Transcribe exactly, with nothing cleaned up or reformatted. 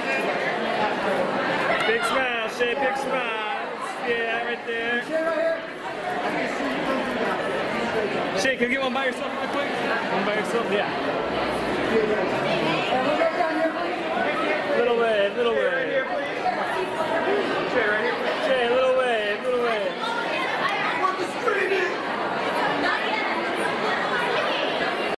Big smile, Shay, big smiles. Yeah, right there. Shay, can you get one by yourself real quick? One by yourself? Yeah.